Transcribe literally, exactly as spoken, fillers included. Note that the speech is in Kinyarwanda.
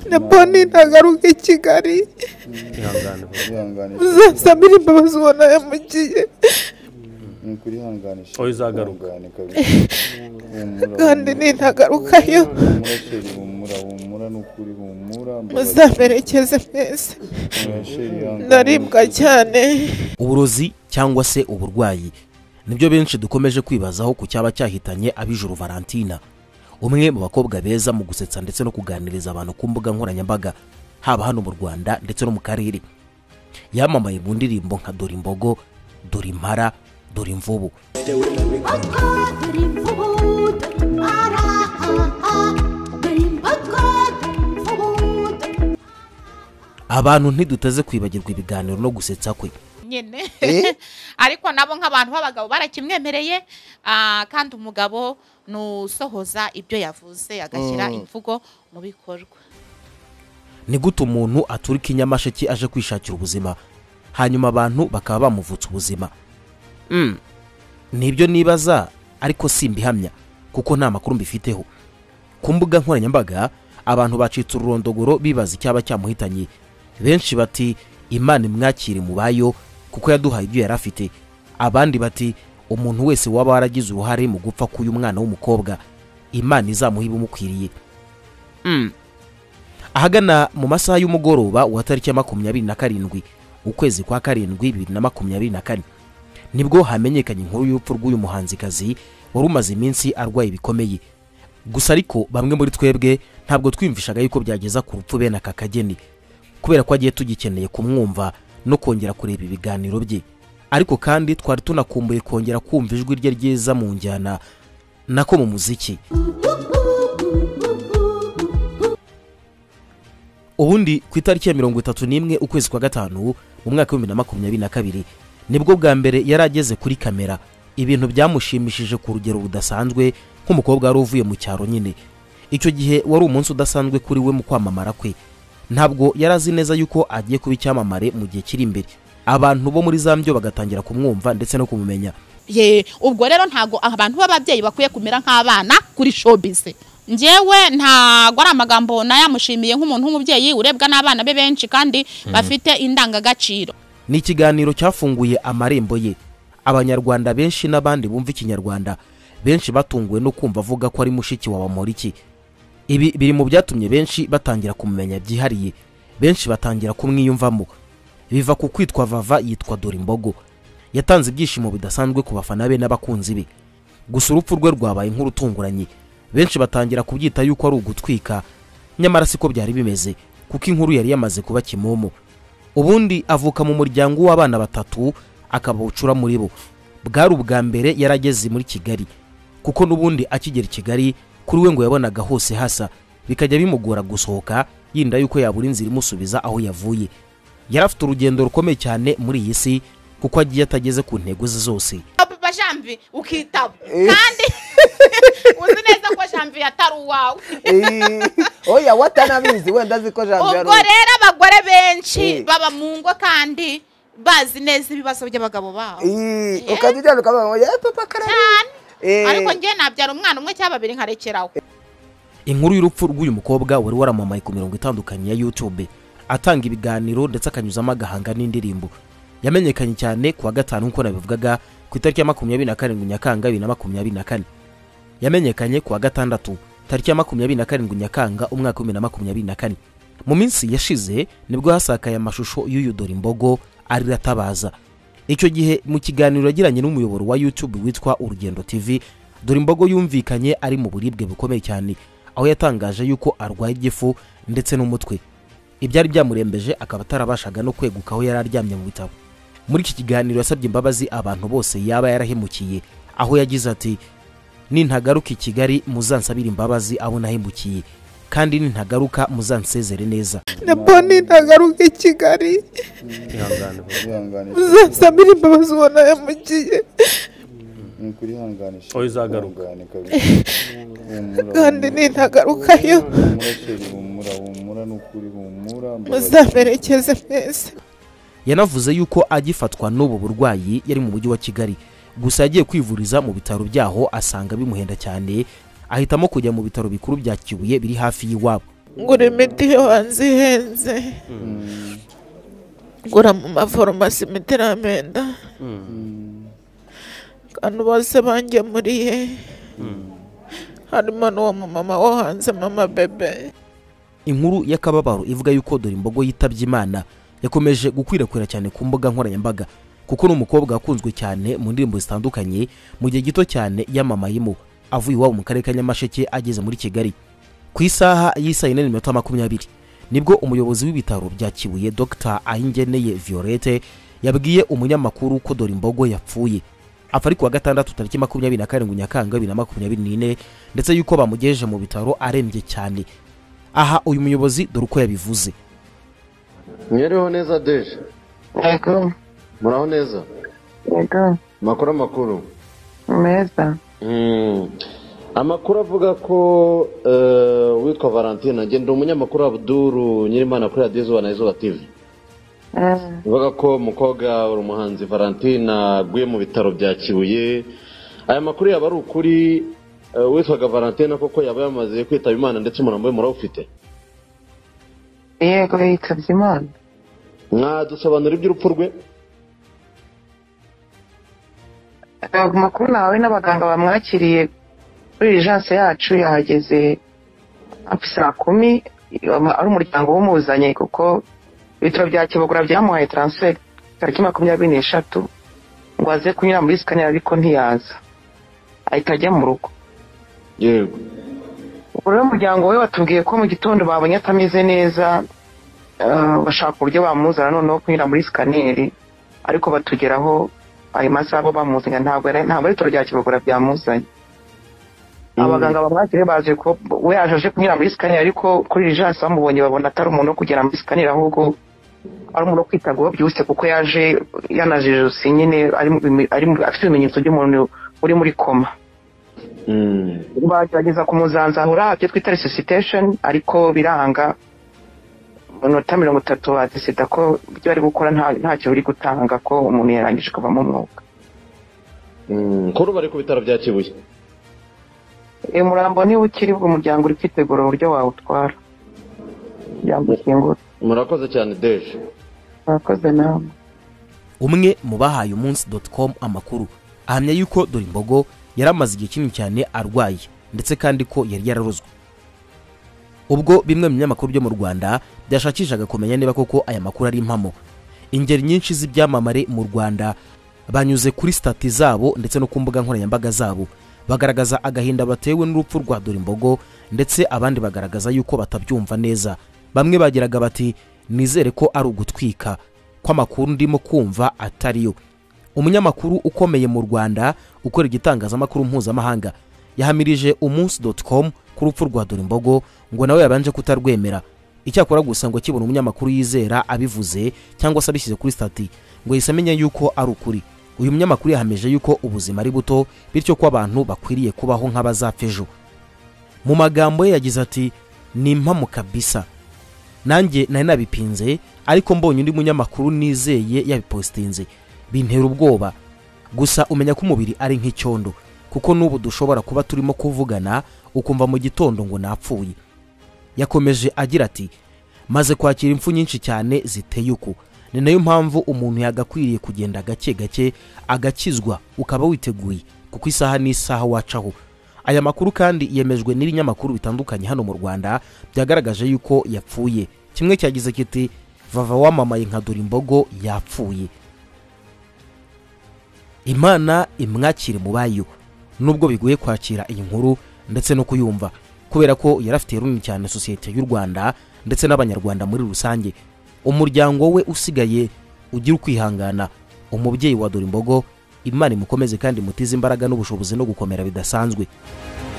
Nabone ntagaruka i Kigali ihangane ihangane uzasabira imbabazi ubona yamugiye kuri hanganisha oyo zagaruka kandi ntagarukayo humura humura n'ukuri humura muzaberekeze mwese ndaribwa cyane. Uburozi cyangwa se uburwayi nibyo benshi dukomeje kwibazaho ku cyaba cyahitanye abijuru Valentina, umwe mu bakobwa beza mu gusetsa ndetse no kuganiriza abantu ku mbuga nkoranyambaga haba hano mu Rwanda ndetse no mu karere. Yamamaye mu ndirimbo nka Dorimbogo, Dorimpara, Dorimvubu. Abantu ntiduteze kwibagirwa ibiganiro no gusetsa kwe nyene ariko nabo nk'abantu b'abagabo barakimwemereye kandi umugabo nusohoza ibyo yavuze agashyira imvugo mu bikorwa. Ni gute umuntu aturika inyamasheki aje kwishakira ubuzima hanyuma abantu bakaba bamuvutsa ubuzima? Mm. Nibyo nibaza ariko simbihamya kuko nta makuru mbifiteho. Ku mbuga nkoranyambaga abantu bacitse ururondogoro bibaza icyaba cyamuhitanye. Benshi bati Imana imwakire mu bayo kuko yaduhaye ibyo yarafite. Abandi bati umuntu wese waba waragize uruhare mu gupfa k'uyu mwana w'umukobwa Imana izamuhiba umukwiriye. Mm. Ahagana mu masaha y'umugoroba wa tariki ya makumyabiri na karindwi ukwezi kwa karindwi bibiri na makumyabiri na kane nibwo hamenyekanye inkuru y'urupfu rw'uyu muhanzikazi wari umaze iminsi arwaye bikomeye. Gusa ariko bamwe muri twebwe ntabwo twimvishaga yuko byageza ku rupfu bene aka kageni kubera ko agiye tugikeneye kumwumva no kongera kureba ibiganiro bye. Ariko kandi twari tunakumbuye kongera kumva ijwi rye ryiza mu njyana nako mu muziki. Ubundi ku itariki ya mirongo itatu n'imwe ukwezi kwa gatanu mu mwaka wa bibiri na makumyabiri na kabiri nibwo bwa mbere yarageze kuri kamera. Ibintu byamushimishije ku rugero budasanzwe nk'umukobwa wari uvuye mu cyaro nyine. Icyo gihe wari umunsi udasanzwe kuri we mu kwamamara kwe. Ntabwo yarazi neza yuko agiye kuba icyamamare mu gihe kiri imbere. Abantu bo muri Zambyo bagatangira kumwumva ndetse no kumumenya. Ye ubwo rero ntago abantu b'ababyeyi bakwiye kumera nk'abana kuri showbiz. Njewe ntago ari amagambo nayamushimiye nk'umuntu w'umubyeyi urebwa n'abana be benshi kandi bafite indangagaciro. Ni ikiganiro cyafunguye amarembo ye. Abanyarwanda benshi n'abandi bumva ikinyarwanda benshi batunguwe no kumva avuga ko ari mushiki wa Bamporiki. Ibi biri mu byatumye benshi batangira kumumenya byihariye. Benshi batangira kumwiyumvamo. Biva ku kwitwa Vava yitwa Dorimbogo. Yatanze ibyishimo bidasanzwe ku bafana be n'abakunzi be. Gusa urupfu rwe rwabaye nk'urutunguranye. Benshi batangira kubyita yuko ari ugutwika, nyamara siko byari bimeze kuko inkuru yari yamaze kuba kimomo. Ubundi avuka mu muryango w'abana batatu akabucura muri bo. Bwari ubwa mbere yarageze muri Kigali kuko nubundi akigera Kigali kuri we ngo yabonaga hose hasa bikajya bimugora gusohoka yinda yuko yabura inzira imusubiza aho yavuye. Yarafite urugendo rukomeye cyane muri iyi si kuko agiye atageze ku ntego ze zose. Papa Jambi ukitaba kandi uzi neza ko Jambi atari uwawe. Oya watanabizi wenda ziko Jambi yari. Ubwo rero abagore benshi baba mu ngo kandi bazi neza ibibazo by'abagabo babo. Ukajya ukaba ya papa karari. Ariko ngiye nabyara umwana umwe cyababiri nkarekeraho. Inkuru y'urupfu rw'uyu mukobwa wari waramamaye ku mirongo itandukanye ya YouTube atanga ibiganiro ndetse akanyuzamo agahanga n'indirimbo. Yamenyekanye cyane ku wa gatanu nkuko nabivugaga ku itariki ya makumyabiri na karindwi Nyakanga bibiri na makumyabiri na kane. Yamenyekanye ku wa gatandatu tariki ya makumyabiri na karindwi Nyakanga umwaka wa bibiri na makumyabiri na kane. Mu minsi yashize nibwo hasakaye amashusho y'uyu Dorimbogo ari ratabaza. Icyo gihe mu kiganiro yagiranye n'umuyoboro wa YouTube witwa Urugendo T V, Dorimbogo yumvikanye ari mu buribwe bukomeye cyane aho yatangaje yuko arwaye igifu ndetse n'umutwe. Ibyari byamurembeje akaba atarabashaga no kweguka aho yari aryamye mu bitabo. Muri iki kiganiro yasabye imbabazi abantu bose yaba yarahemukiye aho yagize ati nintagaruka i Kigali muzansabira imbabazi abo nahemukiye kandi nintagaruka muzansezere neza. Nabone ntagaruka i Kigali ihangane ihangane uzasabira imbabazi ubona yamugiye kuri hanganisha oyo zagaruka kandi ntagarukayo humura humura n'ukuri humura muzaberekeze mwese. Yanavuze yuko agifatwa n'ubu burwayi yari mu mujyi wa Kigali gusa yagiye kwivuriza mu bitaro byaho asanga bimuhenda cyane ahitamo kujya mu bitaro bikuru bya Kibuye biri hafi y'iwabo. ngura imiti yo hanze ihenze, ngura mu mafarumasi imiti iramenda, kandi bose bangemuriye, harimo n'uwo mumama wo hanze, mama bebe. Inkuru y'akababaro ivuga yuko Dorimbogo yitabye Imana yakomeje gukwirakwira cyane ku mbuga nkoranyambaga, kuko n'umukobwa akunzwe cyane mu ndirimbo zitandukanye mu gihe gito cyane yamamayemo avuye iwabo mu karere ka Nyamasheke ageze muri Kigali. Ku isaha y'isa yine n'iminota makumyabiri nibwo umuyobozi w'ibitaro bya Kibuye Dr Ayingeneye Violette yabwiye umunyamakuru ko Dorimbogo yapfuye. Apfa ari kuwa gatandatu tariki makumyabiri na karindwi Nyakanga bibiri na makumyabiri n'ine, ndetse yuko bamugejeje mu bitaro arembye cyane. Aha uyu muyobozi dore uko yabivuze. Mwereho neza Deje? Yego. Muraho neza? Yego. Makuru makuru? Meza. Mm. Amakuru avuga ko uh, witwa Valentina ngende umunyamakuru Abduru Nyirimana kuri Radio Izuba na Izuba T V. Mm. Uvuga ko mukobwa uri umuhanzi Valentina gwe mu bitaro bya Kibuye. Aya makuru yaba ari ukuri uh, witwa Valentina koko yaba yamaze kwitaba Imana ndetse umurambo we murawufite? Yego yitabye Imana. Mwadusobanura iby'urupfu rwe? Amakuru nawe n'abaganga bamwakiriye kuri urgence yacu yahageze saa kumi, ari umuryango w'umuzanye kuko ibitaro bya Kibogora byamuhaye transfer tariki makumyabiri n'eshatu ngo aze kunyura muri scanner ariko ntiyaza, ahita ajya mu rugo. Yego. Uriya muryango we watubwiye ko mu gitondo babonye atameze neza, bashaka uburyo bamuzana noneho kunyura muri scanner, ariko batugeraho ayo masaha bo bamuzanye ntabwo ntabwo ari ibitaro bya Kibogora byamuzanye. Abaganga bamwakiriye baje ko we yaje kunyura muri scanner, ariko kuri urgence bamubonye babona atari umuntu kugera muri scanner, ahubwo ari umuntu kwitagaho byose kuko yaje yanajije nyine ari afite ibimenyetso by'umuntu uri muri koma. Mm. Bagerageza kumuzanzahura byo twita resuscitation, ariko biranga minota mirongo itatu badesida ko ibyo ari gukora ntacyo biri gutanga ko umuntu yarangije kuva mu mwuka. Mm. Kuri bari ku bitaro bya Kibuye. E murambo ni ukiri bwo umuryango uri kwitegura uburyo wawutwara. Yambukingura. Murakoze cyane Deje. Murakoze nawe. Umwe mu bahaye umunsi dot com amakuru ahamya yuko Dorimbogo yaramaze igihe kinini cyane arwaye, ndetse kandi ko yari yararozwe. Ubwo bimwe mu binyamakuru byo mu Rwanda byashakishaga kumenya niba koko aya makuru ari impamo, ingeri nyinshi z'ibyamamare mu Rwanda banyuze kuri stati zabo ndetse no ku mbuga nkoranyambaga zabo bagaragaza agahinda batewe n'urupfu rwa Dorimbogo, ndetse abandi bagaragaza yuko batabyumva neza. Bamwe bagiraga bati nizere ko ari ugutwika kw'amakuru ndimo kumva atariyo. Umunyamakuru ukomeye mu Rwanda ukora igitangazamakuru mpuzamahanga yahamirije umunsi dot com ku rupfu rwa Dorimbogo ngo nawe yabanje kutarwemera. Icyakora gusa ngo kibona umunyamakuru yizera abivuze cyangwa se abishyize kuri stati ngo yisamenya yuko ari ukuri. Uyu munyamakuru yahameje yuko ubuzima ari buto, bityo ko abantu bakwiriye kubaho nk'abazapfa ejo. Mu magambo ye yagize ati ni impamo kabisa, nanjye nari nabipinze, ariko mbonye undi munyamakuru nizeye yabipostinze bintera ubwoba. Gusa umenya ko umubiri ari nk'icyondo, kuko n'ubu dushobora kuba turimo kuvugana ukumva mu gitondo ngo napfuye. Yakomeje agira ati maze kwakira impfu nyinshi cyane ziteye uko, ni nayo mpamvu umuntu yagakwiriye kugenda gake gake agakizwa ukaba witeguye, kuko isaha n'isaha wacaho. Aya makuru kandi yemejwe n'ibinyamakuru bitandukanye hano mu Rwanda byagaragaje yuko yapfuye. Kimwe cyagize kiti vava wamamaye nka Dorimbogo yapfuye. Imana imwakire mu bayo. Nubwo bigoye kwakira iyi nkuru ndetse no kuyumva, kubera ko yarafitiye runini cyane sosiyete y'u Rwanda ndetse n'abanyarwanda muri rusange. Umuryango we usigaye ugira ukwihangana. Umubyeyi wa Dorimbogo, Imana imukomeze kandi mutize imbaraga n'ubushobozi no gukomera bidasanzwe.